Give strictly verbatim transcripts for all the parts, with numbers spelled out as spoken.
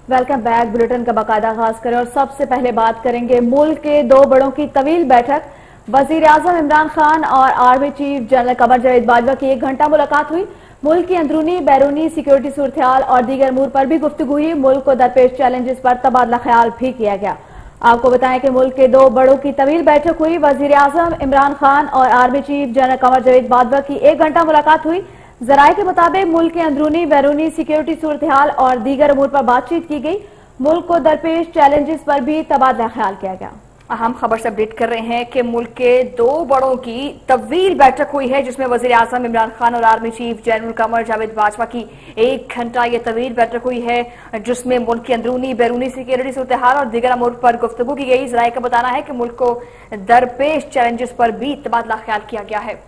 Welcome back. Bulletin का बाकायदा आगाज करें और सबसे पहले बात करेंगे मुल्क के दो बड़ों की तवील बैठक। वजीर आजम इमरान खान और army chief general Qamar Javed Bajwa की एक घंटा मुलाकात हुई। मुल्क की अंदरूनी बैरूनी सिक्योरिटी सूरत-ए-हाल और दीगर अमूर पर भी गुफ्तगू हुई। मुल्क को दरपेश चैलेंजेस पर तबादला ख्याल भी किया गया। आपको बताएं कि मुल्क के दो बड़ों की तवील बैठक हुई। वजीर आजम इमरान खान और army chief general Qamar Javed Bajwa की एक घंटा मुलाकात हुई। जराये के मुताबिक मुल्क के अंदरूनी बैरूनी सिक्योरिटी सूरत-ए-हाल और दीगर अमूर पर बातचीत की गई। मुल्क को दरपेश चैलेंजेस पर भी तबादला ख्याल किया गया। अहम खबर से अपडेट कर रहे हैं कि मुल्क के दो बड़ों की तवील बैठक हुई है, जिसमें वजीर आजम इमरान खान और army chief general Qamar Javed Bajwa की एक घंटा ये तवील बैठक हुई है, जिसमें मुल्क की अंदरूनी बैरूनी सिक्योरिटी सूरत-ए-हाल और दीगर अमूर पर गुफ्तगू की गई। जराये का बताना है कि मुल्क को दरपेश चैलेंजेस पर भी तबादला ख्याल किया गया है।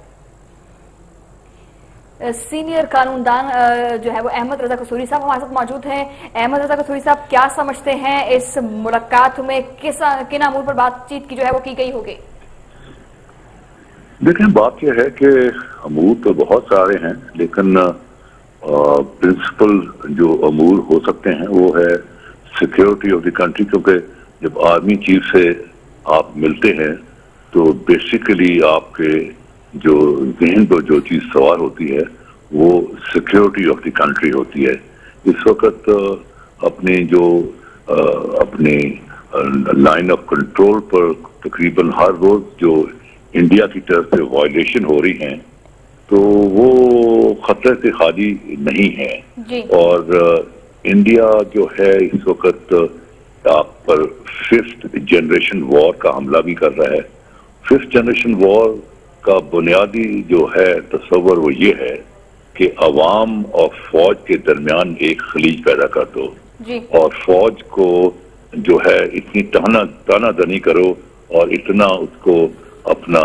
सीनियर कानूनदान जो है वो अहमद रजा कसूरी साहब हमारे साथ मौजूद हैं। अहमद रजा कसूरी साहब, क्या समझते हैं इस मुलाकात में किस किन अमूर पर बातचीत की जो है वो की गई होगी? देखें, बात यह है कि अमूर तो बहुत सारे हैं, लेकिन प्रिंसिपल जो अमूर हो सकते हैं वो है सिक्योरिटी ऑफ द कंट्री। क्योंकि जब आर्मी चीफ से आप मिलते हैं तो बेसिकली आपके जो जहन पर जो चीज सवार होती है वो सिक्योरिटी ऑफ द कंट्री होती है। इस वक्त अपने जो अपने लाइन ऑफ कंट्रोल पर तकरीबन हर रोज जो इंडिया की तरफ से वायलेशन हो रही हैं तो वो खतरे से खाली नहीं है जी। और इंडिया जो है इस वक्त आप पर फिफ्थ जनरेशन वॉर का हमला भी कर रहा है। फिफ्थ जनरेशन वॉर का बुनियादी जो है तस्वर वो ये है कि अवाम और फौज के दरमियान एक खलीज पैदा कर दो जी। और फौज को जो है इतनी ताना ताना दनी करो और इतना उसको अपना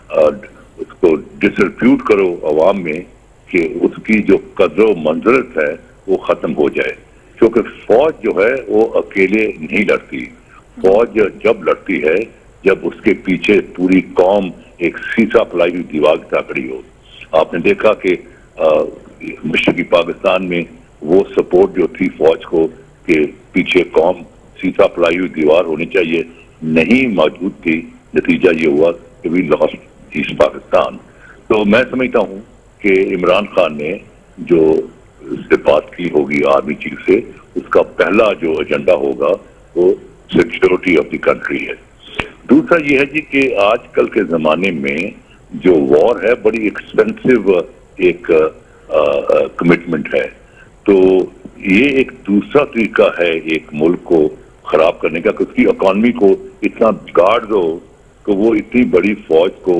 उसको डिसरिप्यूट करो अवाम में कि उसकी जो कदर मंजरत है वो खत्म हो जाए। क्योंकि फौज जो है वो अकेले नहीं लड़ती। फौज जब लड़ती है जब उसके पीछे पूरी कौम एक सीसा फैलाई हुई दीवार की तरह खड़ी हो। आपने देखा कि मशरकी पाकिस्तान में वो सपोर्ट जो थी फौज को कि पीछे कौम सीसा फैलाई हुई दीवार होनी चाहिए नहीं मौजूद थी। नतीजा ये हुआ कि वी लॉस्ट ईस्ट पाकिस्तान। तो मैं समझता हूँ कि इमरान खान ने जो उससे बात की होगी आर्मी चीफ से, उसका पहला जो एजेंडा होगा वो सिक्योरिटी ऑफ द कंट्री है। दूसरा ये है जी कि आजकल के जमाने में जो वॉर है बड़ी एक्सपेंसिव एक कमिटमेंट है। तो ये एक दूसरा तरीका है एक मुल्क को खराब करने का कि उसकी इकॉनमी को इतना बिगाड़ दो कि वो इतनी बड़ी फौज को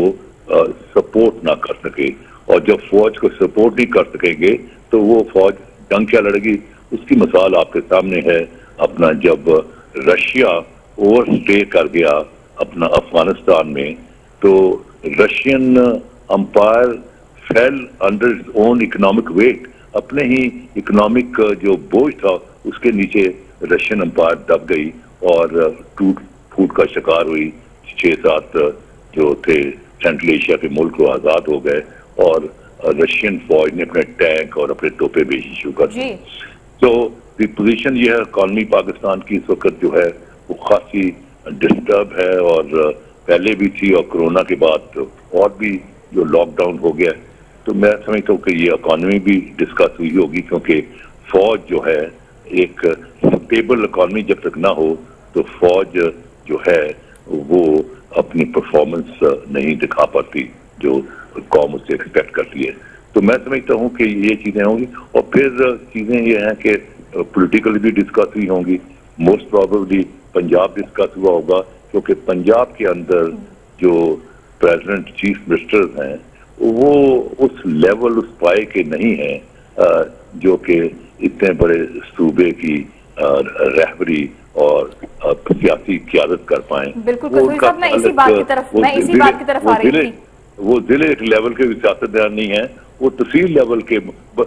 सपोर्ट ना कर सके। और जब फौज को सपोर्ट नहीं कर सकेंगे तो वो फौज जंग क्या लड़ेगी? उसकी मिसाल आपके सामने है अपना जब रशिया ओवरस्टे कर गया अपना अफगानिस्तान में, तो Russian empire fail under its own economic weight. अपने ही इकोनॉमिक जो बोझ था उसके नीचे रशियन अंपायर दब गई और टूट फूट का शिकार हुई। छह सात जो थे सेंट्रल एशिया के मुल्क वो आजाद हो गए और रशियन फौज ने अपने टैंक और अपने तोपे भेजनी शुरू कर दी। तो पोजीशन ये है इकॉनमी पाकिस्तान की इस वक्त जो है वो खासी डिस्टर्ब है और पहले भी थी और कोरोना के बाद और भी जो लॉकडाउन हो गया। तो मैं समझता हूँ कि ये इकॉनमी भी डिस्कस हुई होगी क्योंकि फौज जो है एक स्टेबल इकॉनमी जब तक ना हो तो फौज जो है वो अपनी परफॉर्मेंस नहीं दिखा पाती जो कौम उससे एक्सपेक्ट करती है। तो मैं समझता हूँ कि ये चीजें होंगी और फिर चीजें ये हैं कि पॉलिटिकल भी डिस्कस हुई होंगी। मोस्ट प्रोबेबली पंजाब डिस्कस हुआ होगा क्योंकि पंजाब के अंदर जो प्रेसिडेंट चीफ मिनिस्टर्स हैं वो उस लेवल उस पाए के नहीं हैं जो कि इतने बड़े सूबे की रहबरी और सियासी क़यादत कर पाए। बिल्कुल कसूरी साहब, मैं इसी बात की तरफ मैं इसी बात की तरफ आ रही थी। वो जिले एक लेवल के सियासतदान नहीं है, वो तहसील लेवल के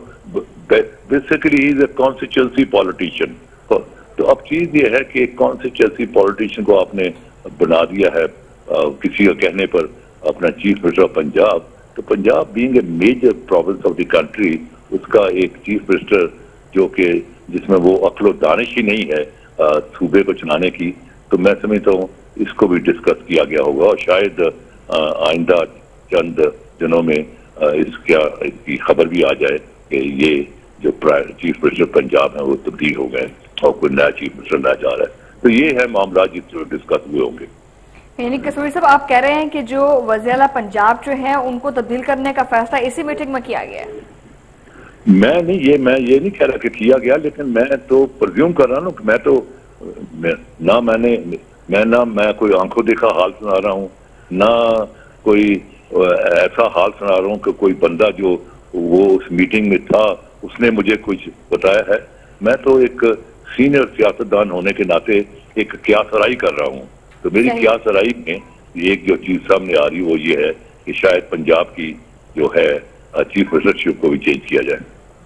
basically is a constituency politician. तो अब चीज ये है कि कॉन्स्टिट्यूएंसी पॉलिटिशियन को आपने बना दिया है आ, किसी का कहने पर अपना चीफ मिनिस्टर ऑफ पंजाब। तो Punjab being a major province of the country, उसका एक चीफ मिनिस्टर जो कि جس میں وہ عقل و دانش ہی نہیں ہے صوبے کو چلانے کی، تو میں سمجھتا ہوں اس کو بھی ڈسکس کیا گیا ہوگا، اور شاید آئندہ چند دنوں میں اس کیا اس کی خبر بھی آ جائے کہ یہ جو چیف منسٹر پنجاب ہیں وہ تبدیل ہو گئے اور کوئی نیا چیف منسٹر نہ جا رہا ہے. تو یہ ہے معاملات جس جو ڈسکس ہوئے ہوں گے. یعنی قصوری صاحب آپ کہہ رہے ہیں کہ جو وزیر اعلیٰ پنجاب جو ہیں ان کو تبدیل کرنے کا فیصلہ اسی میٹنگ میں کیا گیا ہے؟ میں نہیں یہ میں یہ نہیں کہہ رہا کہ کیا گیا، لیکن میں تو پرزیوم کر رہا ہوں کہ میں تو نہ میں نے میں نہ میں کوئی آنکھوں دیکھا حال سنا رہا ہوں، نہ کوئی ایسا حال سنا رہا ہوں کہ کوئی بندہ جو وہ اس میٹنگ میں تھا اس نے مجھے کچھ بتایا ہے. میں تو ایک سینئر سیاستدان ہونے کے ناطے ایک قیاس آرائی کر رہا ہوں. تو میری قیاس آرائی میں ایک جو چیز سامنے آ رہی وہ یہ ہے کہ شاید پنجاب کی جو ہے چیف منسٹرشپ کو بھی چینج کیا جائے.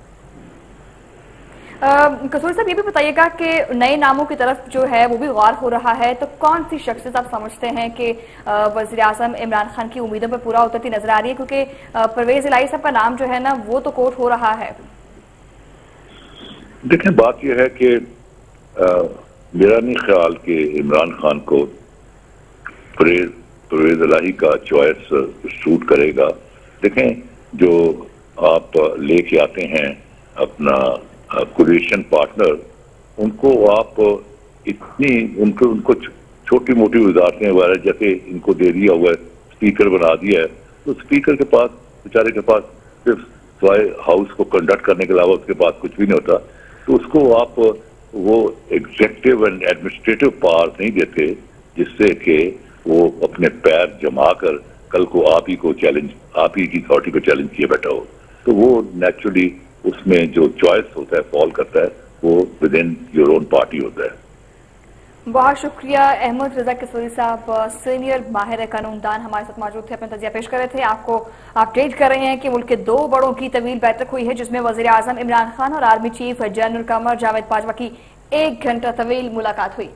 قصوری صاحب یہ بھی بتائیے گا کہ نئے ناموں کی طرف جو ہے وہ بھی غور ہو رہا ہے، تو کون سی شخصیت آپ سمجھتے ہیں کہ وزیر اعظم عمران خان کی امیدوں پر پورا اترتی نظر آ رہی ہے؟ کیونکہ پرویز الہی صاحب کا نام جو ہے نا وہ تو کوٹ ہو رہا ہے. دیکھیں بات یہ ہے کہ میرا نہیں خیال کہ عمران خان کو پرویز الہی کا چوائس سوٹ کرے گا. دیکھیں جو آپ لے کے آتے ہیں اپنا کولیشن پارٹنر، ان کو آپ اتنی ان کو ان کو چھوٹی موٹی وزارتیں وغیرہ جیسے ان کو دے دیا ہوا ہے، اسپیکر بنا دیا ہے، تو اسپیکر کے پاس بیچارے کے پاس صرف سوائے ہاؤس کو کنڈکٹ کرنے کے علاوہ اس کے پاس کچھ بھی نہیں ہوتا. تو اس کو آپ وہ ایگزیکٹو اینڈ ایڈمنسٹریٹو پاور نہیں دیتے جس سے کہ وہ اپنے پیر جما کر کل کو آپ ہی کو چیلنج آپ ہی کی اتھارٹی کو چیلنج کیے بیٹھا ہو. تو وہ نیچرلی اس میں جو چوائس ہوتا ہے فال کرتا ہے وہ within your own party ہوتا ہے. بہت شکریہ احمد رضا قصوری صاحب، سینئر ماہر قانون دان ہمارے ساتھ موجود تھے، اپنا تجزیہ پیش کر رہے تھے. آپ کو اپڈیٹ کر رہے ہیں کہ ملک کے دو بڑوں کی طویل بیٹھک ہوئی ہے جس میں وزیر اعظم عمران خان اور army chief general Qamar Javed Bajwa کی ایک گھنٹہ طویل ملاقات ہوئی.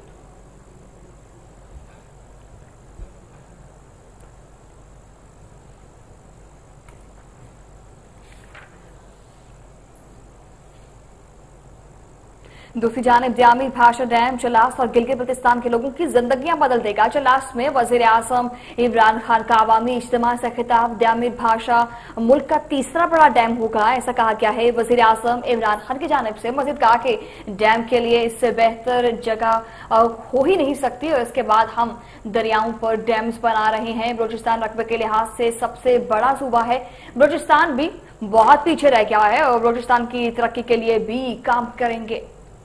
دوسری جانب دیامیر بھاشا ڈیم چلاس اور گلگت بلتستان کے لوگوں کی زندگیاں بدل دے گا. چلاس میں وزیر اعظم عمران خان کا عوامی اجتماع سے خطاب. دیامیر بھاشا ملک کا تیسرا بڑا ڈیم ہوگا ایسا کہا گیا ہے. وزیر اعظم عمران خان کی جانب سے مزید کہا کہ ڈیم کے لیے اس سے بہتر جگہ ہو ہی نہیں سکتی اور اس کے بعد ہم دریاؤں پر ڈیمز بنا رہے ہیں. بلوچستان رقبے کے لحاظ سے سب سے بڑا صوبہ ہے. بلوچستان بھی بہت پیچھے رہ گیا ہے اور بلوچستان کی ترقی کے لیے بھی کام کریں گے.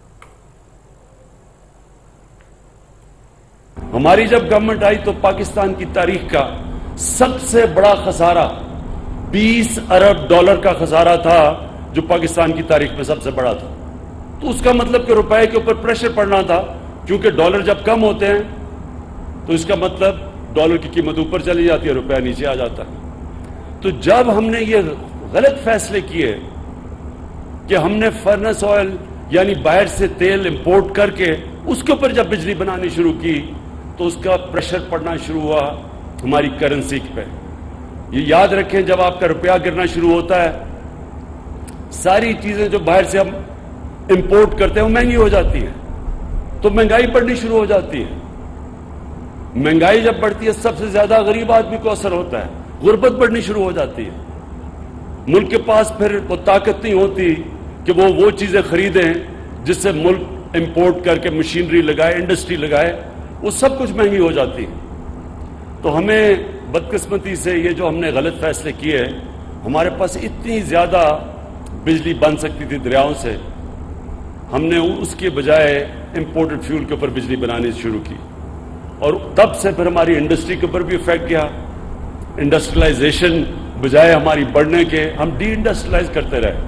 ہماری جب گورنمنٹ آئی تو پاکستان کی تاریخ کا سب سے بڑا خسارہ بیس ارب ڈالر کا خسارہ تھا جو پاکستان کی تاریخ میں سب سے بڑا تھا. تو اس کا مطلب کہ روپے کے اوپر پریشر پڑنا تھا، کیونکہ ڈالر جب کم ہوتے ہیں تو اس کا مطلب ڈالر کی قیمت اوپر چلی جاتی ہے، روپیہ نیچے آ جاتا ہے. تو جب ہم نے یہ غلط فیصلے کیے کہ ہم نے فرنس آئل یعنی باہر سے تیل امپورٹ کر کے اس کے اوپر جب بجلی بنانی شروع کی تو اس کا پریشر پڑنا شروع ہوا ہماری کرنسی پہ. یہ یاد رکھیں جب آپ کا روپیہ گرنا شروع ہوتا ہے ساری چیزیں جو باہر سے ہم امپورٹ کرتے ہیں وہ مہنگی ہو جاتی ہیں، تو مہنگائی بڑھنی شروع ہو جاتی ہے. مہنگائی جب بڑھتی ہے سب سے زیادہ غریب آدمی کو اثر ہوتا ہے، غربت بڑھنی شروع ہو جاتی ہے. ملک کے پاس پھر وہ طاقت نہیں ہوتی کہ وہ وہ چیزیں خریدیں جس سے ملک امپورٹ کر کے مشینری لگائے، انڈسٹری لگائے، وہ سب کچھ مہنگی ہو جاتی ہے. تو ہمیں بدقسمتی سے یہ جو ہم نے غلط فیصلے کیے، ہمارے پاس اتنی زیادہ بجلی بن سکتی تھی دریاؤں سے، ہم نے اس کے بجائے امپورٹڈ فیول کے اوپر بجلی بنانی شروع کی اور تب سے پھر ہماری انڈسٹری کے اوپر بھی افیکٹ کیا. انڈسٹریلائزیشن بجائے ہماری بڑھنے کے ہم ڈی انڈسٹریلائز کرتے رہے.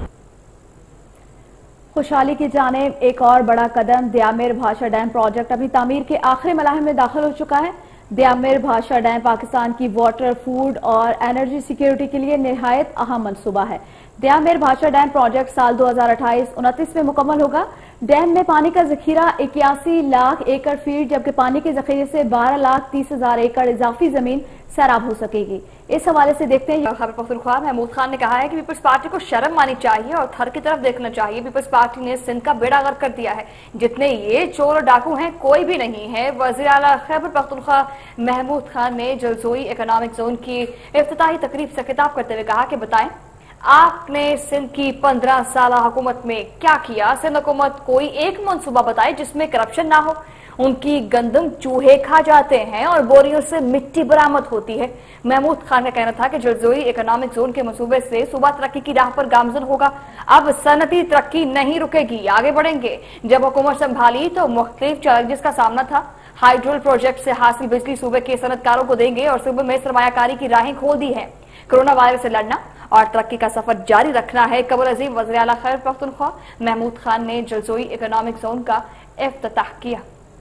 خوشحالی کی جانب ایک اور بڑا قدم دیامیر بھاشا ڈیم پروجیکٹ ابھی تعمیر کے آخری مراحل میں داخل ہو چکا ہے. دیامیر بھاشا ڈیم پاکستان کی واٹر، فوڈ اور انرجی سیکیورٹی کے لیے نہایت اہم منصوبہ ہے. دیامیر بھاشا ڈیم پروجیکٹ سال دو ہزار اٹھائیس انتیس میں مکمل ہوگا. ڈیم میں پانی کا ذخیرہ اکیاسی لاکھ ایکڑ فیٹ جبکہ پانی کے ذخیرے سے بارہ لاکھ تیس ہزار ایکڑ اضافی زمین سیراب ہو سکے گی. इस हवाले से देखते हैं। खैबर पख्तूनख्वा महमूद खान ने कहा है कि पीपल्स पार्टी को शर्म आनी चाहिए और थर की तरफ देखना चाहिए। पीपल्स पार्टी ने सिंध का बेड़ा गर्क कर दिया है। जितने ये चोर और डाकू हैं कोई भी नहीं है। वज़ीर आला खैबर पख्तूनख्वा महमूद खान ने जलजोई इकोनॉमिक जोन की इफ्तिताही तकरीब से खिताब करते हुए कहा कि बताएं आपने सिंध की पंद्रह साल हुकूमत में क्या किया। सिंध हुकूमत कोई एक मंसूबा बताए जिसमें करप्शन ना हो। उनकी गंदम चूहे खा जाते हैं और बोरियों से मिट्टी बरामद होती है। महमूद खान का कहना था कि जलजोई इकोनॉमिक जोन के मंसूबे से सूबा तरक्की की राह पर गामजन होगा। अब सनती तरक्की नहीं रुकेगी, आगे बढ़ेंगे। जब हुकूमत संभाली तो मुख्तलिफ चैलेंजेस का सामना था। हाइड्रोल प्रोजेक्ट से हासिल बिजली सूबे के सनतकारों को देंगे और सूबे में सरमायाकारी की राहें खोल दी है। कोरोना वायरस से लड़ना और तरक्की का सफर जारी रखना है। कबर अजीम वज़ीर आला खैबर पख्तूनख्वा महमूद खान ने जलजोई इकोनॉमिक जोन का इफ्तिताह किया।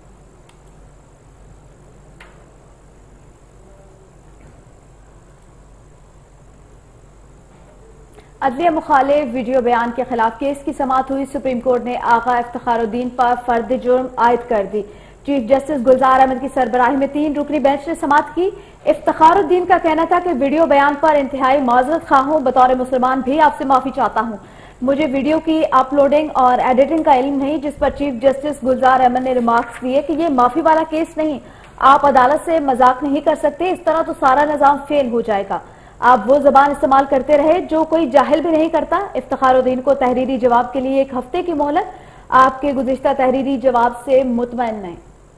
अदलिया मुखालिफ वीडियो बयान के खिलाफ केस की समाअत हुई। सुप्रीम कोर्ट ने आगा इफ्तिखारुद्दीन पर फर्द जुर्म आयद कर दी। चीफ जस्टिस गुलजार अहमद की सरबराही में तीन रुकनी बेंच ने समाअत की। इफ्तिखारुद्दीन का कहना था कि वीडियो बयान पर इंतहाई माजरत खा हूं, बतौर मुसलमान भी आपसे माफी चाहता हूं। मुझे वीडियो की अपलोडिंग और एडिटिंग का इल्म नहीं, जिस पर चीफ जस्टिस गुलजार अहमद ने रिमार्क्स दिए कि ये माफी वाला केस नहीं, आप अदालत से मजाक नहीं कर सकते, इस तरह तो सारा निजाम फेल हो जाएगा। आप वो जबान इस्तेमाल करते रहे जो कोई जाहिल भी नहीं करता। इफ्तिखारुद्दीन को तहरीरी जवाब के लिए एक हफ्ते की मोहलत, आपके गुज़िश्ता तहरीरी जवाब से मुतमईन नहीं।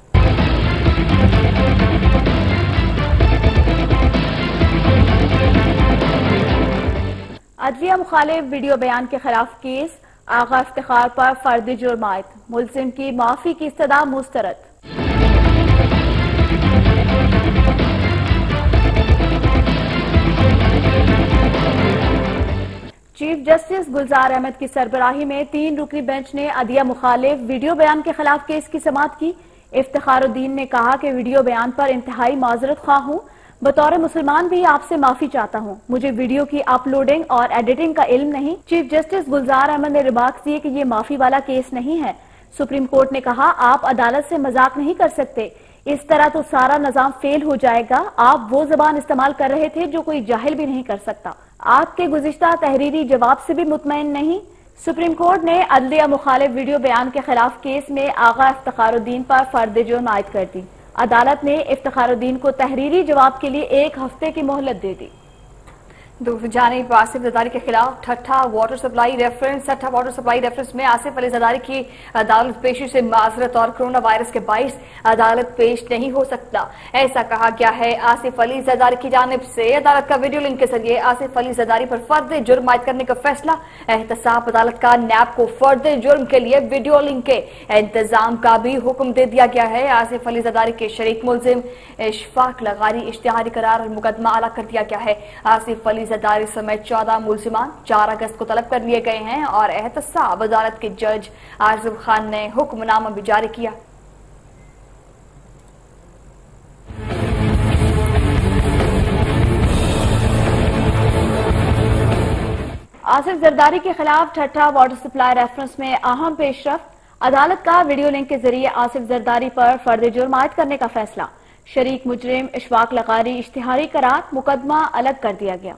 अदलिया मुखालिफ वीडियो बयान के खिलाफ केस, आगा इफ्तिखार पर फर्द जुर्म आयद, मुलजिम की माफी की इस्तदा मुस्तरद। चीफ जस्टिस गुलजार अहमद की सरबराही में तीन रुकनी बेंच ने अदलिया मुखालिफ वीडियो बयान के खिलाफ केस की समाअत की। इफ्तिखारुद्दीन ने कहा कि वीडियो बयान पर इंतहाई माजरत खा हूं, बतौर मुसलमान भी आपसे माफी चाहता हूं। मुझे वीडियो की अपलोडिंग और एडिटिंग का इल्म नहीं। चीफ जस्टिस गुलजार अहमद ने रिमार्क्स दिए कि ये माफी वाला केस नहीं है। सुप्रीम कोर्ट ने कहा आप अदालत से मजाक नहीं कर सकते, इस तरह तो सारा निजाम फेल हो जाएगा। आप वो जबान इस्तेमाल कर रहे थे जो कोई जाहिल भी नहीं कर सकता। आपके गुज़िश्ता तहरीरी जवाब से भी मुतमईन नहीं। सुप्रीम कोर्ट ने अदलिया मुखालिफ वीडियो बयान के खिलाफ केस में आगा इफ्तिखारुद्दीन पर फर्द जुर्म आयद कर दी। अदालत ने इफ्तिखारुद्दीन को तहरीरी जवाब के लिए एक हफ्ते की मोहलत दे दी। दूसरी जानिब आसिफ जरदारी के खिलाफ Thatta water supply reference Thatta water supply reference में आसिफ अली जरदारी की अदालत पेशी से माजरत और कोरोना वायरस के बाइस अदालत पेश नहीं हो सकता, ऐसा कहा गया है। आसिफ अली जरदारी की जानिब से अदालत का वीडियो लिंक के जरिए आसिफ अली जरदारी पर फर्द जुर्म आयद करने का फैसला। एहतसाब अदालत का नैब को फर्द जुर्म के लिए वीडियो लिंक के इंतजाम का भी हुक्म दे दिया गया है। आसिफ अली जरदारी के शरीक मुलजिम इशफाक लगारी इश्तिहारी करार और मुकदमा आला कर दिया गया है। आसिफ अली जरदारी समेत चौदह मुलजिमान चार अगस्त को तलब कर लिए गए हैं और एहतसाब अदालत के जज आसिफ खान ने हुक्मनामा भी जारी किया। आसिफ जरदारी के खिलाफ ठट्ठा वाटर सप्लाई रेफरेंस में अहम पेशरफ्त। अदालत का वीडियो लिंक के जरिए आसिफ जरदारी पर फर्द जुर्म आयद करने का फैसला। शरीक मुजरिम इशफाक लगारी इश्तिहारी करार, मुकदमा अलग कर दिया गया।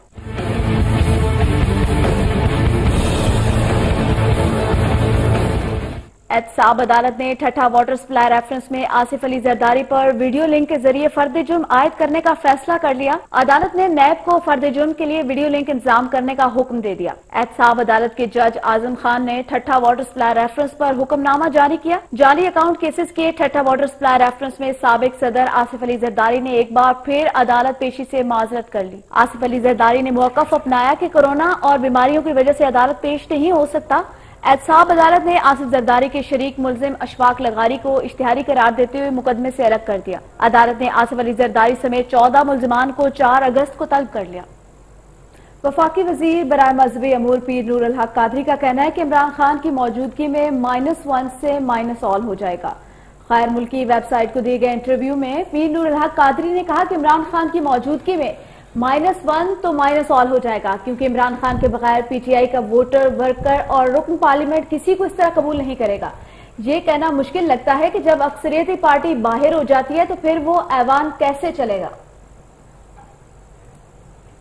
एहतसाब अदालत ने ठट्ठा वाटर सप्लाई रेफरेंस में आसिफ अली जरदारी पर वीडियो लिंक के जरिए फर्द जुर्म आयद करने का फैसला कर लिया। अदालत ने नैब को फर्द जुर्म के लिए वीडियो लिंक इंतजाम करने का हुक्म दे दिया। एहतसाब अदालत के जज आजम खान ने ठट्ठा वाटर सप्लाई रेफरेंस पर हुक्मनामा जारी किया। जाली अकाउंट केसेस के ठट्ठा वाटर सप्लाई रेफरेंस में साबिक सदर आसिफ अली जरदारी ने एक बार फिर अदालत पेशी से माजरत कर ली। आसिफ अली जरदारी ने मौकफ अपनाया कि कोरोना और बीमारियों की वजह से अदालत पेश नहीं हो सकता। एहतसाब अदालत ने आसिफ जरदारी के शरीक मुलजिम अशफाक लगारी को इश्तिहारी करार देते हुए मुकदमे से अलग कर दिया। अदालत ने आसिफ अली जरदारी समेत चौदह मुलजिमान को चार अगस्त को तलब कर लिया। वफाकी वजीर बराए मजहबी अमूर पीर नूर अल हक कादरी का कहना है कि इमरान खान की मौजूदगी में माइनस वन से माइनस ऑल हो जाएगा। गैर मुल्की वेबसाइट को दिए गए इंटरव्यू में पीर नूर अल हक कादरी ने कहा कि इमरान खान की मौजूदगी में माइनस वन तो माइनस ऑल हो जाएगा, क्योंकि इमरान खान के बगैर पीटीआई का वोटर, वर्कर और रुकन पार्लियामेंट किसी को इस तरह कबूल नहीं करेगा। ये कहना मुश्किल लगता है कि जब अक्सरियती पार्टी बाहर हो जाती है तो फिर वो ऐवान कैसे चलेगा।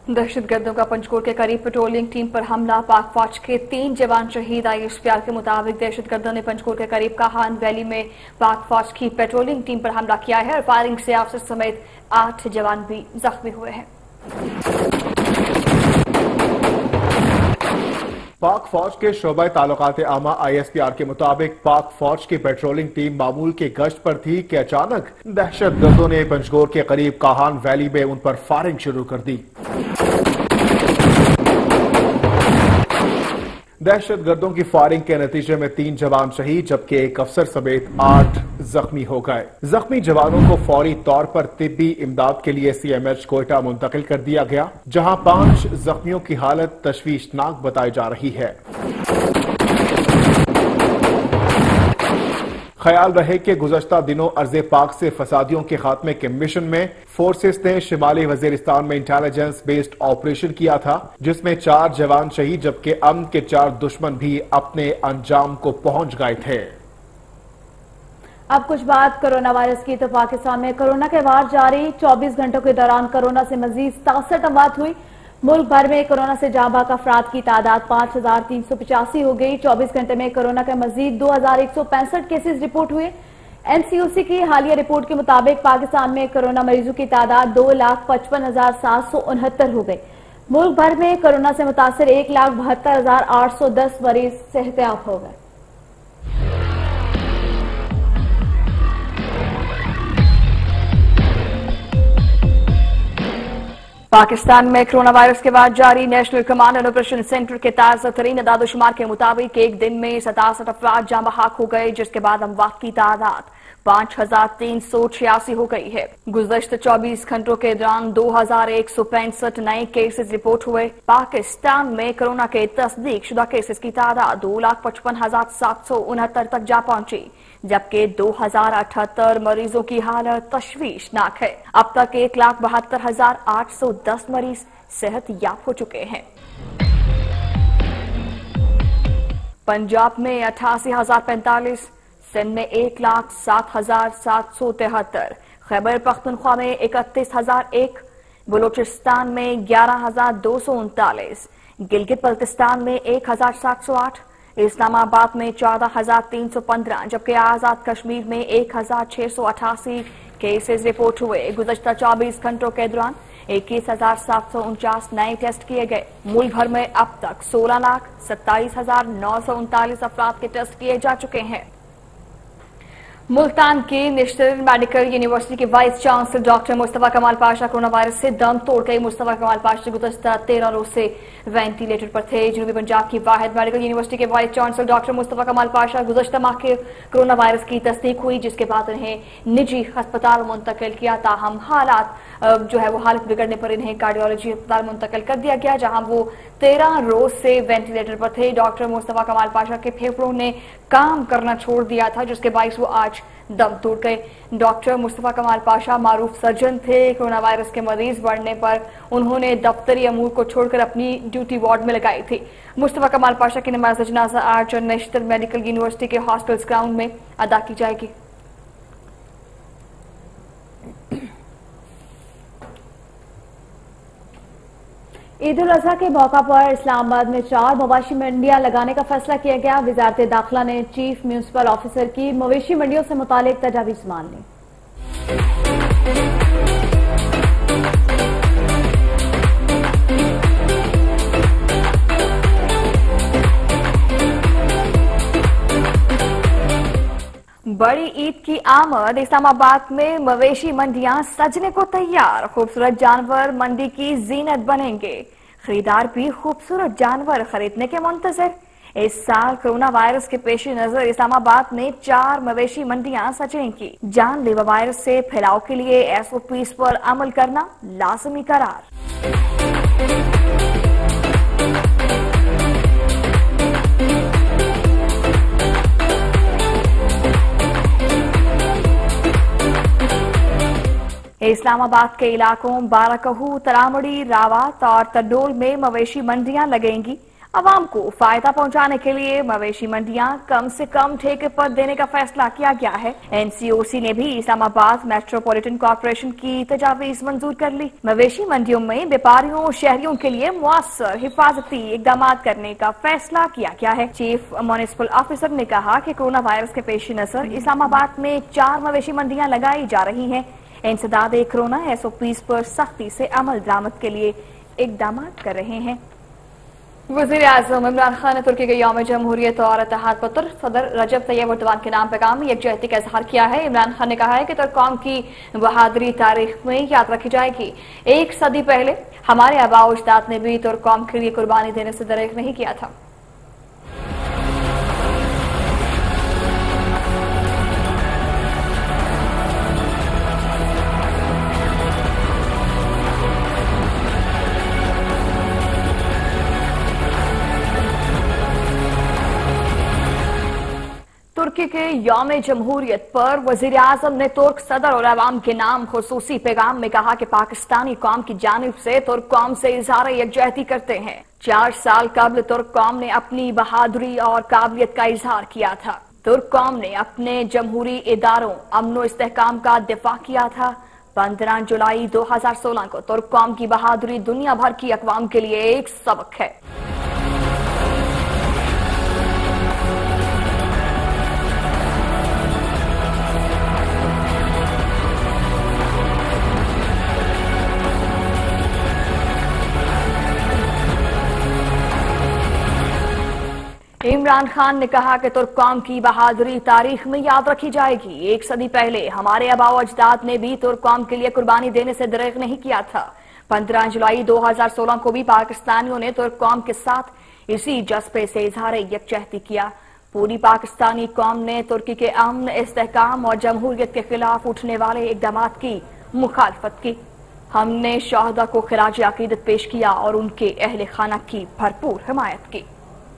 दहशत गर्दों का पंचकोट के करीब पेट्रोलिंग टीम पर हमला, पाक फौज के तीन जवान शहीद। आई एस पी आर के मुताबिक दहशत गर्दों ने पंचकोट के करीब काहान वैली में पाक फौज की पेट्रोलिंग टीम पर हमला किया है और फायरिंग से अफसर समेत आठ जवान भी जख्मी हुए हैं। पाक फौज के शोबा ताल्लुकात आमा आई एस पी आर के मुताबिक पाक फौज की पेट्रोलिंग टीम मामूल के गश्त पर थी कि अचानक दहशत गर्दों ने पंचकोट के करीब काहान वैली में उन पर फायरिंग शुरू कर दी। दहशत गर्दों की फायरिंग के नतीजे में तीन जवान शहीद जबकि एक अफसर समेत आठ जख्मी हो गए। जख्मी जवानों को फौरी तौर पर तिब्बी इमदाद के लिए सी एम एच कोयटा मुंतकिल कर दिया गया, जहां पांच जख्मियों की हालत तशवीशनाक बताई जा रही है। ख्याल रहे कि गुज़श्ता दिनों अर्ज़े पाक से फसादियों के खात्मे के मिशन में फोर्सेस ने शिमाली वजीरिस्तान में इंटेलिजेंस बेस्ड ऑपरेशन किया था, जिसमें चार जवान शहीद जबकि अमन के चार दुश्मन भी अपने अंजाम को पहुंच गए थे। अब कुछ बात कोरोना वायरस की। तो पाकिस्तान में कोरोना के वार जारी, चौबीस घंटों के दौरान कोरोना से मजीद सतासठ अमवात हुई। मुल्क भर में कोरोना से जाँ बाक अफराद की तादाद पांच हजार तीन सौ पचासी हो गई। चौबीस घंटे में कोरोना के मजीद दो हजार एक सौ पैंसठ केसेज रिपोर्ट हुए। एन सी ओ सी की हालिया रिपोर्ट के मुताबिक पाकिस्तान में कोरोना मरीजों की तादाद दो लाख पचपन हजार सात सौ उनहत्तर हो गई। मुल्क भर में कोरोना से मुतासर एक लाख बहत्तर हजार आठ सौ दस मरीज सेहतयाब हो गए। पाकिस्तान में कोरोना वायरस के बाद जारी national command and operation center के ताज़ा तरीन अदादोशुमार के मुताबिक एक दिन में सतासठ अफराद जाँ बहक हो गए, जिसके बाद अमवात की तादाद पांच हजार तीन सौ छियासी हो गई है। गुज़श्ता चौबीस घंटों के दौरान दो हजार एक सौ पैंसठ नए केसेज रिपोर्ट हुए। पाकिस्तान में कोरोना के तस्दीक शुदा केसेज की तादाद दो लाख पचपन हजार सात सौ उनहत्तर तक जा पहुंची, जबकि दो हजार अठहत्तर मरीजों की हालत तशवीशनाक है। अब तक एक लाख बहत्तर हजार आठ सौ दस मरीज सेहत याब हो चुके हैं। पंजाब में अठासी हजार पैंतालीस, सिंध में एक लाख सात हजार सात सौ तिहत्तर, खैबर पख्तूनख्वा में इकतीस हजार एक, बलूचिस्तान में ग्यारह हजार दो सौ उनतालीस, गिलगित बल्तिस्तान में एक हजार सात सौ आठ, इस्लामाबाद में चौदह हजार तीन सौ पंद्रह, जबकि आजाद कश्मीर में एक हजार छह सौ अठासी केसेज रिपोर्ट हुए। गुज़श्ता चौबीस घंटों के दौरान इक्कीस हजार सात सौ उनचास नए टेस्ट किए गए। मुल्क भर में अब तक सोलह लाख सत्ताईस हजार नौ सौ उनतालीस अफराद के टेस्ट किए जा चुके हैं। मुल्तान की नेशनल मेडिकल यूनिवर्सिटी के vice chancellor doctor Mustafa Kamal Pasha corona virus से दम तोड़ गए। मुस्तफा कमाल पाशा गुज़श्ता तेरह रोज से वेंटिलेटर पर थे। जनूबी पंजाब की वाहिद मेडिकल यूनिवर्सिटी के vice chancellor doctor Mustafa Kamal Pasha गुज़श्ता माह के कोरोना वायरस की तस्दीक हुई, जिसके बाद उन्हें निजी अस्पताल मुंतकिल किया। ताहम हालात जो है वो हालत बिगड़ने पर इन्हें कार्डियोलॉजी अस्पताल मुंतकिल कर दिया गया, जहां वो तेरह रोज से वेंटिलेटर पर थे। डॉक्टर मुस्तफा कमाल पाशा के फेफड़ों ने काम करना छोड़ दिया था, जिसके बायस वो आज दम तोड़ गए। डॉक्टर मुस्तफा कमाल पाशा मारूफ सर्जन थे। कोरोना वायरस के मरीज बढ़ने पर उन्होंने दफ्तरी अमूर को छोड़कर अपनी ड्यूटी वार्ड में लगाई थी। मुस्तफा कमाल पाशा की नमाज जनाजा आज नेशनल मेडिकल यूनिवर्सिटी के हॉस्पिटल्स ग्राउंड में अदा की जाएगी। ईद उल अजहा के मौका पर इस्लामाबाद में चार मवेशी मंडियां लगाने का फैसला किया गया। वजारत दाखिला ने चीफ म्यूनिसिपल ऑफिसर की मवेशी मंडियों से मुतालिक तजावीज मान ली। बड़ी ईद की आमद, इस्लामाबाद में मवेशी मंडियां सजने को तैयार। खूबसूरत जानवर मंडी की जीनत बनेंगे। खरीदार भी खूबसूरत जानवर खरीदने के मुंतजर। इस साल कोरोना वायरस के पेश नजर इस्लामाबाद में चार मवेशी मंडियां सजेंगी। जानलेवा वायरस से फैलाव के लिए एस ओ पीज पर अमल करना लाजमी करार। इस्लामाबाद के इलाकों बाराकहू, तरामड़ी, रावत और तडोल में मवेशी मंडियां लगेंगी। عوام کو فائدہ پہنچانے کے لیے مویشی منڈیاں کم سے کم ٹھیکے پر دینے کا فیصلہ کیا گیا ہے۔ این سی او سی نے بھی اسلام آباد میٹروپولیٹن کارپوریشن کی تجاویز منظور کر لی۔ مویشی منڈیوں میں بیپاریوں اور شہریوں کے لیے مؤثر حفاظتی اقدامات کرنے کا فیصلہ کیا گیا ہے۔ چیف میونسپل آفیسر نے کہا کہ کورونا وائرس کے پیش نظر اسلام آباد میں چار مویشی منڈیاں لگائی جا رہی ہیں۔ انسداد کورونا ایس او پیز پر سختی سے عمل درآمد کے لیے اقدامات کر رہے ہیں۔ وزیر اعظم عمران خان نے ترکی کے یوم جمہوریت اور اتحاد پر صدر رجب طیب ایردوان کے نام پیغام میں یکجہتی کا اظہار کیا ہے۔ عمران خان نے کہا ہے کہ ترک قوم کی بہادری تاریخ میں یاد رکھی جائے گی۔ ایک صدی پہلے ہمارے آباء و اجداد نے بھی ترک قوم کے لیے قربانی دینے سے دریغ نہیں کیا تھا۔ ترکی کے یوم جمہوریت پر وزیر اعظم نے ترک صدر اور عوام کے نام خصوصی پیغام میں کہا کہ پاکستانی قوم کی جانب سے ترک قوم سے اظہار یکجہتی کرتے ہیں۔ چار سال قبل ترک قوم نے اپنی بہادری اور قابلیت کا اظہار کیا تھا۔ ترک قوم نے اپنے جمہوری اداروں امن و استحکام کا دفاع کیا تھا۔ پندرہ جولائی دو ہزار سولہ کو ترک قوم کی بہادری دنیا بھر کی اقوام کے لیے ایک سبق ہے۔ عمران خان نے کہا کہ ترک قوم کی بہادری تاریخ میں یاد رکھی جائے گی۔ ایک صدی پہلے ہمارے آباء و اجداد نے بھی ترک قوم کے لیے قربانی دینے سے دریغ نہیں کیا تھا۔ پندرہ جولائی دو ہزار سولہ کو بھی پاکستانیوں نے ترک قوم کے ساتھ اسی جذبے سے اظہار یکجہتی کیا۔ پوری پاکستانی قوم نے ترکی کے امن، استحکام اور جمہوریت کے خلاف اٹھنے والے اقدامات کی مخالفت کی۔ ہم نے شہداء کو خراج عقیدت پیش کیا اور ان کے اہل خانہ کی بھرپور حمایت کی۔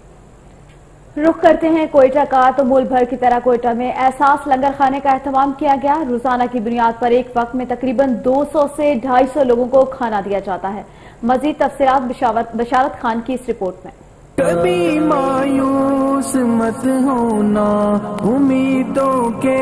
رخ کرتے ہیں کوئٹہ کا، تو ملک بھر کی طرح کوئٹہ میں احساس لنگر خانے کا اہتمام کیا گیا۔ روزانہ کی بنیاد پر ایک وقت میں تقریباً دو سو سے ڈھائی سو لوگوں کو کھانا دیا جاتا ہے۔ مزید تفصیلات بشارت خان کی اس رپورٹ میں۔ کبھی مایوس مت ہونا، امیدوں کے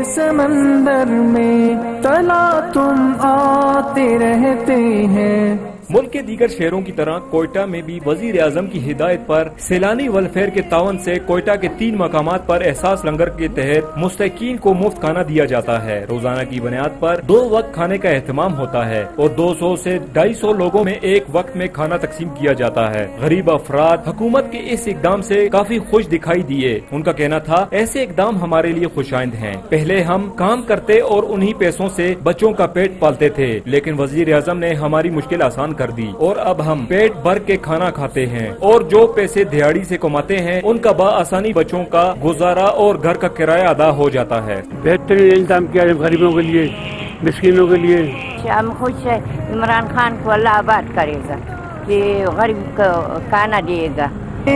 سمندر میں تلا تم آتے رہتے ہیں۔ ملک کے دیگر شہروں کی طرح کوئٹہ میں بھی وزیر اعظم کی ہدایت پر سیلانی ویلفیئر کے تعاون سے کوئٹہ کے تین مقامات پر احساس لنگر کے تحت مستحقین کو مفت کھانا دیا جاتا ہے۔ روزانہ کی بنیاد پر دو وقت کھانے کا اہتمام ہوتا ہے اور دو سو سے ڈھائی سو لوگوں میں ایک وقت میں کھانا تقسیم کیا جاتا ہے۔ غریب افراد حکومت کے اس اقدام سے کافی خوش دکھائی دیے۔ ان کا کہنا تھا ایسے اقدام ہمارے لیے خوش آئند ہیں۔ پہلے ہم کام کرتے اور انہی پیسوں سے بچوں کا پیٹ پالتے تھے، لیکن وزیر اعظم نے ہماری مشکل آسان کر دی اور اب ہم پیٹ بھر کے کھانا کھاتے ہیں اور جو پیسے دہاڑی سے کماتے ہیں ان کا بآسانی بچوں کا گزارا اور گھر کا کرایہ ادا ہو جاتا ہے۔ بہترین انتظام کیا ہے غریبوں کے لیے، مسکینوں کے لیے۔ ہم خوش ہیں، عمران خان کو اللہ آباد کرے گا کہ غریب کو کھانا دے گا،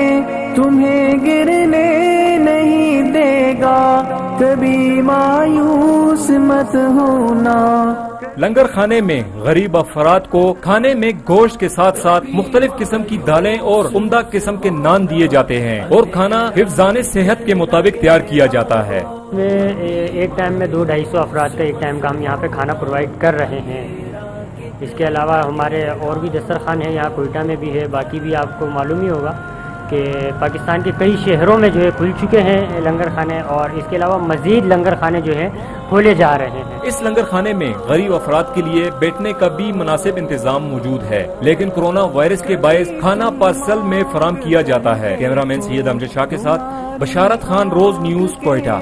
تمہیں گرنے نہیں دے گا، کبھی مایوس مت ہونا۔ لنگر خانے میں غریب افراد کو کھانے میں گوشت کے ساتھ ساتھ مختلف قسم کی دالیں اور عمدہ قسم کے نان دیے جاتے ہیں اور کھانا حفظان صحت کے مطابق تیار کیا جاتا ہے۔ ایک ٹائم میں دو ڈھائی سو افراد کا ایک ٹائم کا ہم یہاں پہ کھانا پرووائڈ کر رہے ہیں۔ اس کے علاوہ ہمارے اور بھی دسترخوان ہیں، یہاں کوئٹہ میں بھی ہے، باقی بھی آپ کو معلوم ہی ہوگا کہ پاکستان کے کئی شہروں میں جو ہے کھل چکے ہیں لنگر خانے، اور اس کے علاوہ مزید لنگر خانے جو ہیں کھولے جا رہے ہیں۔ اس لنگر خانے میں غریب افراد کے لیے بیٹھنے کا بھی مناسب انتظام موجود ہے، لیکن کورونا وائرس کے باعث کھانا پارسل میں فراہم کیا جاتا ہے۔ کیمرہ مین سید امجد شاہ کے ساتھ بشارت خان، روز نیوز، کوئٹہ۔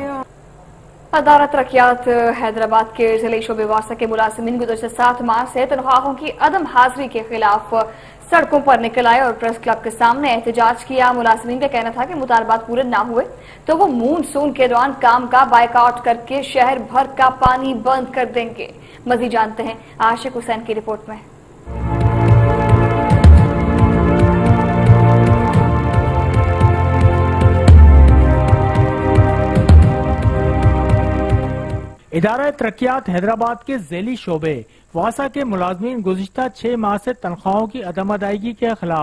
ادارہ ترقیات حیدرآباد کے ضلعی شعبے واسطہ کے ملازمین گزشتہ سات ماہ سے تنخواہوں کی عدم حاضری کے خلاف سڑکوں پر نکل آئے اور پریس کلب کے سامنے احتجاج کیا۔ ملازمین کا کہنا تھا کہ مطالبات پورے نہ ہوئے تو وہ مون سون کے دوران کام کا بائیک آؤٹ کر کے شہر بھر کا پانی بند کر دیں گے۔ مزید جانتے ہیں عاشق حسین کی رپورٹ میں۔ ادارہ ترقیات حیدرآباد کے ذیلی شعبے واسا کے ملازمین گزشتہ چھ ماہ سے تنخواہوں کی عدم ادائیگی کے خلاف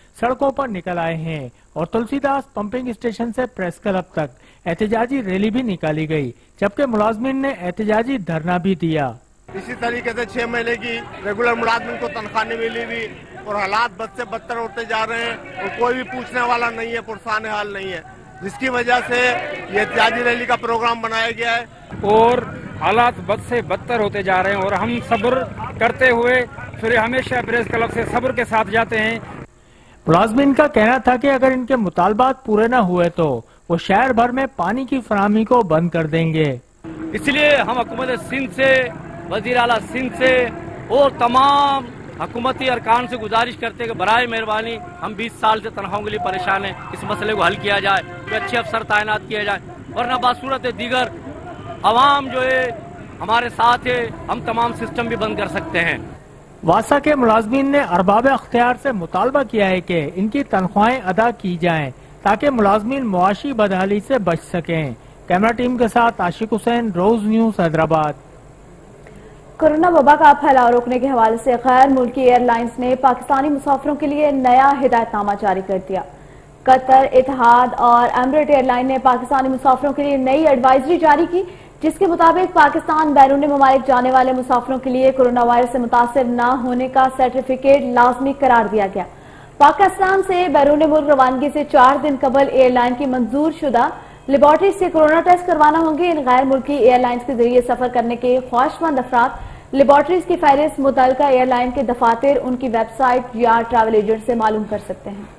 सड़कों पर निकल आए हैं और तुलसीदास पंपिंग स्टेशन से प्रेस क्लब तक एहतजाजी रैली भी निकाली गई, जबकि मुलाजमीन ने एहतजाजी धरना भी दिया। इसी तरीके से छह महीने की रेगुलर मुलाजमिन को तनख्वाह नहीं मिली भी और हालात बद से बदतर होते जा रहे हैं और कोई भी पूछने वाला नहीं है, पुरसान हाल नहीं है, जिसकी वजह से ये एहतजाजी रैली का प्रोग्राम बनाया गया है और हालात बद से बदतर होते जा रहे हैं और हम सब्र करते हुए फिर हमेशा प्रेस क्लब से सब्र के साथ जाते हैं। मुलाजमीन का कहना था कि अगर इनके मुतालबात पूरे न हुए तो वो शहर भर में पानी की फराहमी को बंद कर देंगे। इसलिए हम हुकूमत सिंध से, वजीर आला सिंध से और तमाम हुकूमती अरकान से गुजारिश करते हैं कि बराए मेहरबानी हम बीस साल से तनख्वाहों के लिए परेशान हैं, इस मसले को हल किया जाए, कोई अच्छे अफसर तैनात किया जाए, वरना बासूरत दीगर अवाम जो है हमारे साथ है, हम तमाम सिस्टम भी बंद कर सकते हैं। वासा के मुलाजमीन ने अरबाब अख्तियार से मुतालबा किया है कि इनकी तनख्वाहें अदा की जाएं ताकि मुलाजमीन मुआशी बदहाली से बच सकें। कैमरा टीम के साथ आशिक हुसैन, रोज न्यूज, हैदराबाद। कोरोना वबा का फैलाव रोकने के हवाले से गैर मुल्की एयरलाइंस ने पाकिस्तानी मुसाफिरों के लिए नया हिदायतनामा जारी कर दिया। कतर, इतिहाद और एमरेट एयरलाइन ने पाकिस्तानी मुसाफिरों के लिए नई एडवाइजरी जारी की, जिसके मुताबिक पाकिस्तान बैरून मुमालिक जाने वाले मुसाफिरों के लिए कोरोना वायरस से मुतासिर न होने का सर्टिफिकेट लाजमी करार दिया गया। पाकिस्तान से बैरून मुल्क रवानगी से चार दिन कबल एयरलाइन की मंजूर शुदा लेबोरेटरी से कोरोना टेस्ट करवाना होंगे। इन गैर मुल्की एयरलाइंस के जरिए सफर करने के ख्वाहिशमंद अफराद लेबोरेटरीज की फहरिस्त मुतल्लिका एयरलाइन के दफातर, उनकी वेबसाइट या ट्रैवल एजेंट से मालूम कर सकते हैं।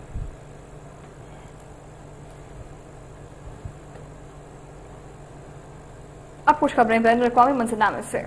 अब कुछ खबरें बैनुल अक़वामी मंजरनामे से।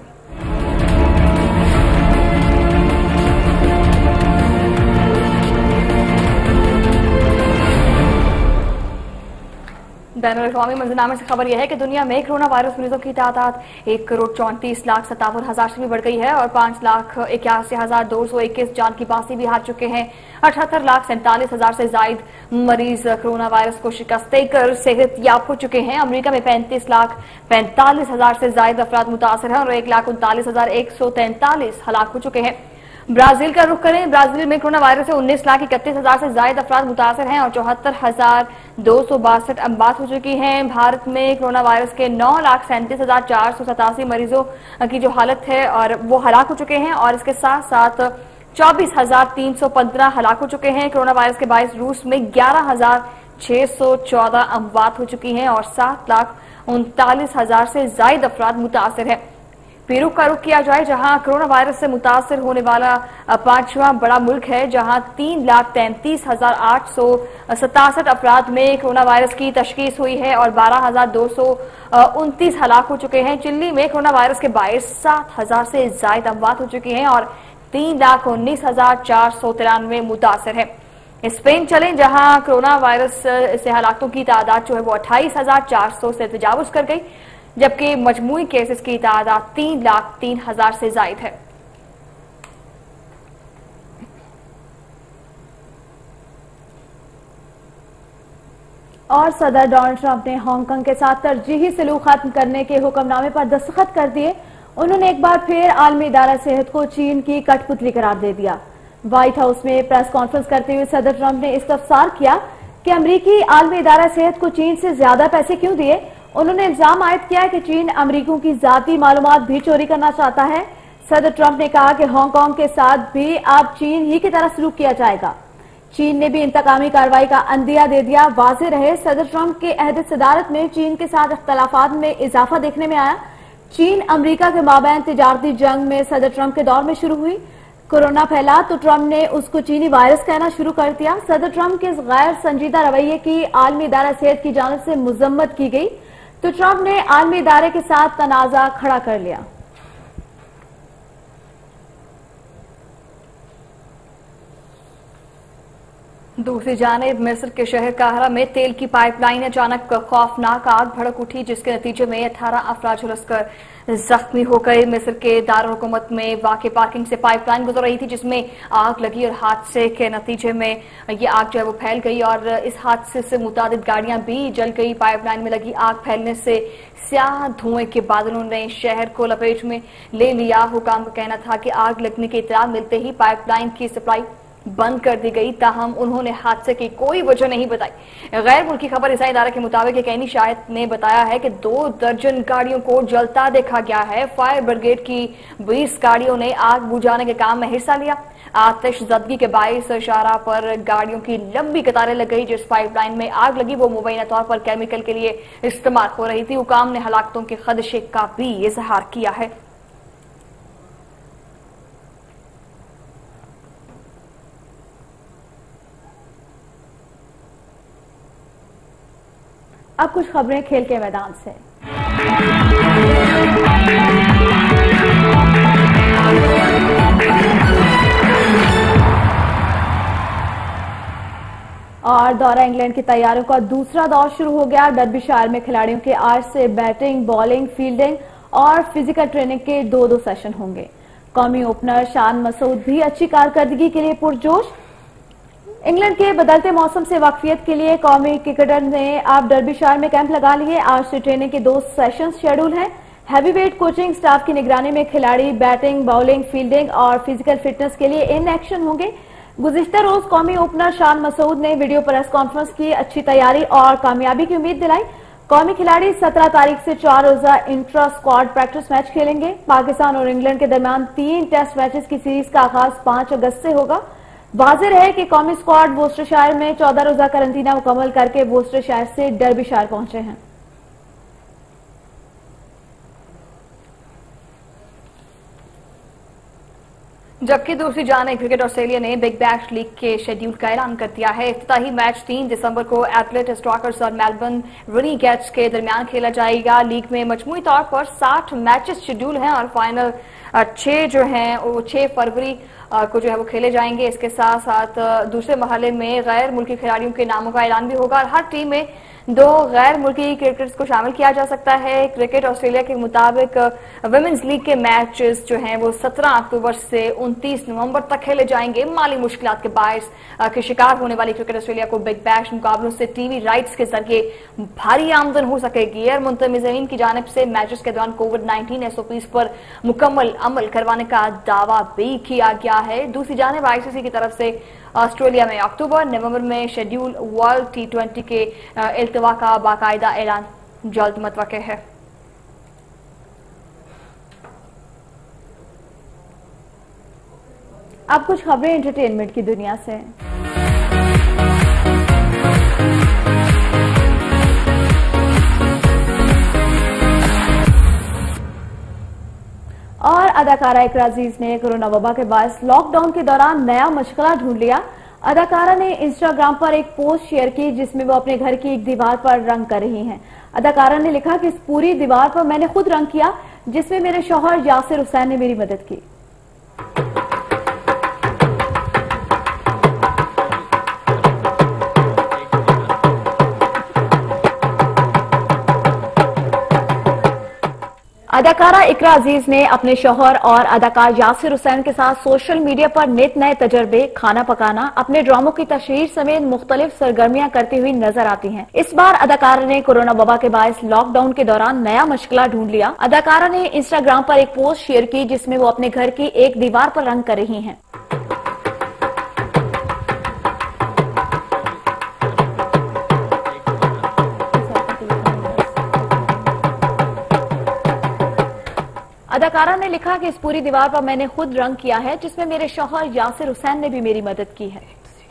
बैनुल अक़वामी मंजरनामे से खबर यह है कि दुनिया में कोरोना वायरस मरीजों की तादाद एक करोड़ चौंतीस लाख सत्तावन हजार से भी बढ़ गई है और पांच लाख इक्यासी हजार दो सौ इक्कीस जान की बासी भी हार चुके हैं। अठहत्तर लाख सैंतालीस हजार से जायद मरीज कोरोना वायरस को शिकस्त देकर सेहत याब हो चुके हैं। अमरीका में पैंतीस लाख पैंतालीस हजार से जायद अफराद मुतासर हैं और एक लाख उनतालीस हजार एक सौ तैंतालीस हलाक हो चुके हैं। ब्राजील का रुख करें। ब्राजील में कोरोना वायरस से उन्नीस लाख इकतीस हजार से जायद अफराद मुतासर हैं और चौहत्तर हजार दो सौ बासठ अमवात हो चुकी हैं। भारत में कोरोना वायरस के नौ लाख सैंतीस हजार चार सौ सतासी मरीजों की जो हालत है और वो हलाक हो चुके हैं और इसके साथ साथ चौबीस हजार तीन सौ पंद्रह हलाक हो चुके हैं। कोरोना वायरस के बाईस रूस में ग्यारह हजार छह सौ चौदह अमवात हो चुकी हैं और सात लाख उनतालीस हजार से जायद अफराद मुतासर हैं। पेरू का रुख किया जाए, जहां कोरोना वायरस से मुतासर होने वाला पांचवा बड़ा मुल्क है, जहां तीन लाख तैंतीस हजार आठ सौ सतासठ अफराद में कोरोना वायरस की तशखीस हुई है और बारह हजार दो सौ उनतीस हलाक हो चुके हैं। चिल्ली में कोरोना वायरस के बाईस सात हजार से जायद अमवात हो चुकी हैं और तीन लाख उन्नीस हजार चार सौ तिरानवे मुतासर है। स्पेन चलें, जहां कोरोना वायरस से हलाकों की तादाद जो है वो अट्ठाईस हजार चार सौ से तजावुज कर गई, जबकि मजमूई केसेस की तादाद तीन लाख तीन हजार से जायद है। और सदर डोनाल्ड ट्रंप ने हांगकांग के साथ तरजीही सलूक खत्म करने के हुक्मनामे पर दस्तखत कर दिए। उन्होंने एक बार फिर आलमी इदारा सेहत को चीन की कठपुतली करार दे दिया। व्हाइट हाउस में प्रेस कॉन्फ्रेंस करते हुए सदर ट्रंप ने इस्तफसार किया कि अमरीकी आलमी इदारा सेहत को चीन से ज्यादा पैसे क्यों दिए। उन्होंने इल्जाम आयद किया कि चीन अमरीकियों की जाती मालूमात भी चोरी करना चाहता है। सदर ट्रंप ने कहा कि हांगकांग के साथ भी अब चीन ही की तरह सलूक किया जाएगा। चीन ने भी इंतकामी कार्रवाई का अंदिया दे दिया। वाज़ेह रहे, सदर ट्रंप के अहद सदारत में चीन के साथ इख्तलाफात में इजाफा देखने में आया। चीन अमरीका के माबैन तिजारती जंग में सदर ट्रंप के दौर में शुरू हुई। कोरोना फैला तो ट्रंप ने उसको चीनी वायरस कहना शुरू कर दिया। सदर ट्रंप के इस गैर संजीदा रवैये की आलमी इदारा सेहत की जानिब से मजम्मत की गई तो ट्रंप ने आलमी इदारे के साथ तनाज़ा खड़ा कर लिया। दूसरी जानिब मिस्र के शहर काहिरा में तेल की पाइपलाइन अचानक खौफनाक आग भड़क उठी, जिसके नतीजे में अठारह अफराद झुलसकर जख्मी हो गए। मिस्र के दारुल हुकूमत में वाक़ पार्किंग से पाइपलाइन गुजर रही थी, जिसमें आग लगी और हादसे के नतीजे में ये आग जो है वो फैल गई और इस हादसे से मुतादिद गाड़ियां भी जल गई। पाइपलाइन में लगी आग फैलने से स्याह धुएं के बादलों ने शहर को लपेट में ले लिया। हुकाम का कहना था कि आग लगने की इत्तला मिलते ही पाइपलाइन की सप्लाई बंद कर दी गई, ताहम उन्होंने हादसे की कोई वजह नहीं बताई। गैर मुल्की खबर रसाई इदारे के मुताबिक एक ऐनी शाहिद ने बताया है कि दो दर्जन गाड़ियों को जलता देखा गया है। फायर ब्रिगेड की बीस गाड़ियों ने आग बुझाने के काम में हिस्सा लिया। आतिश ज़दगी के बाइस इशारा पर गाड़ियों की लंबी कतारें लग गई। जिस पाइपलाइन में आग लगी वो मुबैना तौर पर केमिकल के लिए इस्तेमाल हो रही थी। हुकाम ने हलाकतों के खदशे का भी इजहार किया है। अब कुछ खबरें खेल के मैदान से। और दौरा इंग्लैंड की तैयारियों का दूसरा दौर शुरू हो गया। डर्बीशायर में खिलाड़ियों के आज से बैटिंग, बॉलिंग, फील्डिंग और फिजिकल ट्रेनिंग के दो दो सेशन होंगे। कौमी ओपनर शान मसूद भी अच्छी कारकर्दगी के लिए पुरजोश। इंग्लैंड के बदलते मौसम से वाकफियत के लिए कौमी क्रिकेटर ने अब डर्बीशायर में कैंप लगा लिए। आज से ट्रेनिंग के दो सेशन शेड्यूल हैं। हैवीवेट कोचिंग स्टाफ की निगरानी में खिलाड़ी बैटिंग, बॉलिंग, फील्डिंग और फिजिकल फिटनेस के लिए इन एक्शन होंगे। गुज़िश्ता रोज कौमी ओपनर शान मसूद ने वीडियो प्रेस कॉन्फ्रेंस की, अच्छी तैयारी और कामयाबी की उम्मीद दिलाई। कौमी खिलाड़ी सत्रह तारीख से चार रोजा इंट्रा स्क्वाड प्रैक्टिस मैच खेलेंगे। पाकिस्तान और इंग्लैंड के दरमियान तीन टेस्ट मैचेस की सीरीज का आगाज पांच अगस्त से होगा। वाज़ेह रहे कि कौमी स्क्वाड वोस्टरशायर में चौदह रोजा करंतना मुकम्मल करके वोस्टरशायर से डर्बीशायर पहुंचे हैं। जबकि दूसरी जानिब क्रिकेट ऑस्ट्रेलिया ने बिग बैश लीग के शेड्यूल का ऐलान कर दिया है। इफ्तिताही मैच तीन दिसंबर को एथलेट स्टॉकर्स और मेलबर्न रेनेगेड्स के दरमियान खेला जाएगा। लीग में मजमूई तौर पर साठ मैचेस शेड्यूल हैं और फाइनल छह जो हैं वो छह फरवरी को जो है वो खेले जाएंगे। इसके साथ साथ दूसरे मरहले में गैर मुल्की खिलाड़ियों के नामों का ऐलान भी होगा और हर टीम में दो गैर मुल्की क्रिकेटर्स को शामिल किया जा सकता है। क्रिकेट ऑस्ट्रेलिया के मुताबिक विमेंस लीग के मैचेस जो हैं वो सत्रह अक्टूबर से उनतीस नवंबर तक खेले जाएंगे। माली मुश्किलात के बायस के शिकार होने वाली क्रिकेट ऑस्ट्रेलिया को बिग बैश मुकाबलों से टीवी राइट्स के जरिए भारी आमदन हो सकेगी। और मुंतज़मीन की जानिब से मैचेस के दौरान कोविड नाइन्टीन एसओपीज पर मुकम्मल अमल करवाने का दावा भी किया गया है। दूसरी जानिब आईसीसी की तरफ से ऑस्ट्रेलिया में अक्टूबर नवंबर में शेड्यूल वर्ल्ड टी ट्वेंटी के इल्तवा का बाकायदा ऐलान जल्द मुतवक्के है। अब कुछ खबरें एंटरटेनमेंट की दुनिया से। और अदाकारा इकरा अजीज ने कोरोना वबा के बायस लॉकडाउन के दौरान नया मशगला ढूंढ लिया। अदाकारा ने इंस्टाग्राम पर एक पोस्ट शेयर की जिसमें वो अपने घर की एक दीवार पर रंग कर रही हैं। अदाकारा ने लिखा कि इस पूरी दीवार पर मैंने खुद रंग किया, जिसमें मेरे शौहर यासिर हुसैन ने मेरी मदद की। अदाकारा इकरा अजीज ने अपने शौहर और अदाकार यासिर हुसैन के साथ सोशल मीडिया पर नित नए तजर्बे, खाना पकाना, अपने ड्रामों की तशहीर समेत मुख्तलिफ सरगर्मियां करती हुई नजर आती हैं। इस बार अदाकारा ने कोरोना वबा के बायस लॉकडाउन के दौरान नया मशगला ढूंढ लिया। अदाकारा ने इंस्टाग्राम पर एक पोस्ट शेयर की जिसमें वो अपने घर की एक दीवार पर रंग कर रही हैं। अदाकारा ने लिखा कि इस पूरी दीवार पर मैंने खुद रंग किया है, जिसमें मेरे शौहर यासिर हुसैन ने भी मेरी मदद की है।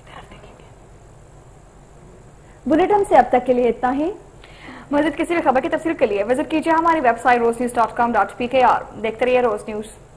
बुलेटिन से अब तक के लिए इतना ही। मज़ीद किसी भी खबर की तफसील के लिए विजिट कीजिए हमारी website Roze news dot com dot P K R. देखते रहिए रोज न्यूज।